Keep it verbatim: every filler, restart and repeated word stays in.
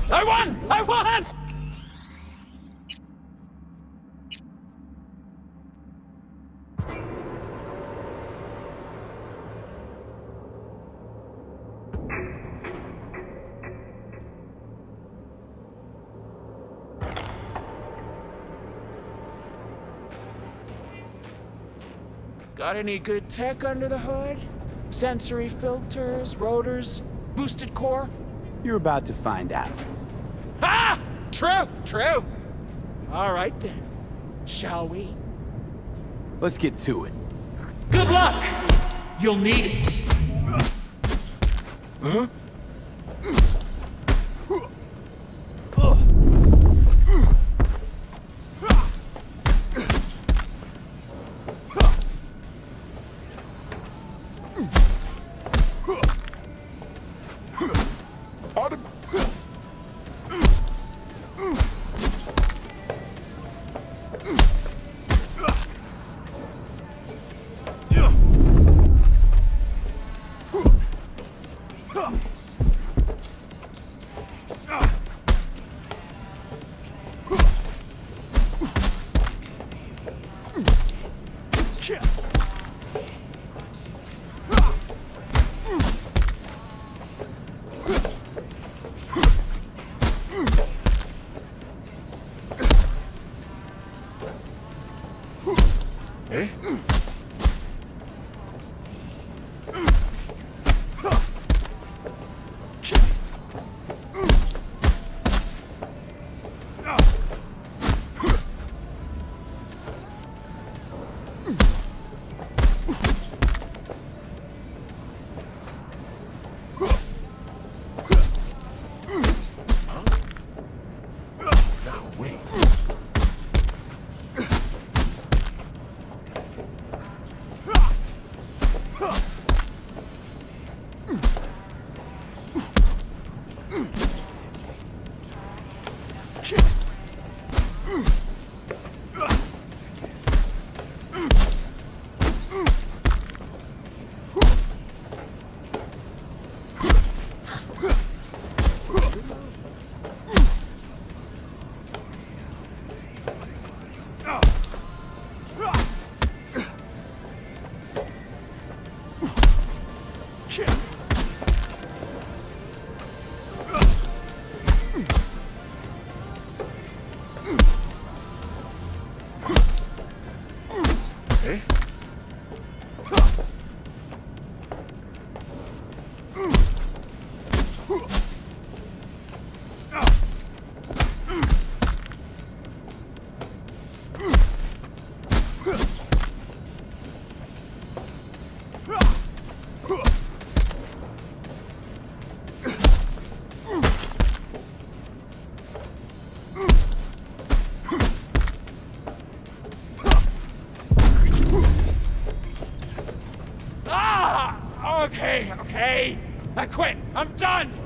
I won! I won! Got any good tech under the hood? Sensory filters, rotors, boosted core? You're about to find out. Ha! True, true. All right then. Shall we? Let's get to it. Good luck! You'll need it. Huh? Okay, okay. I quit. I'm done.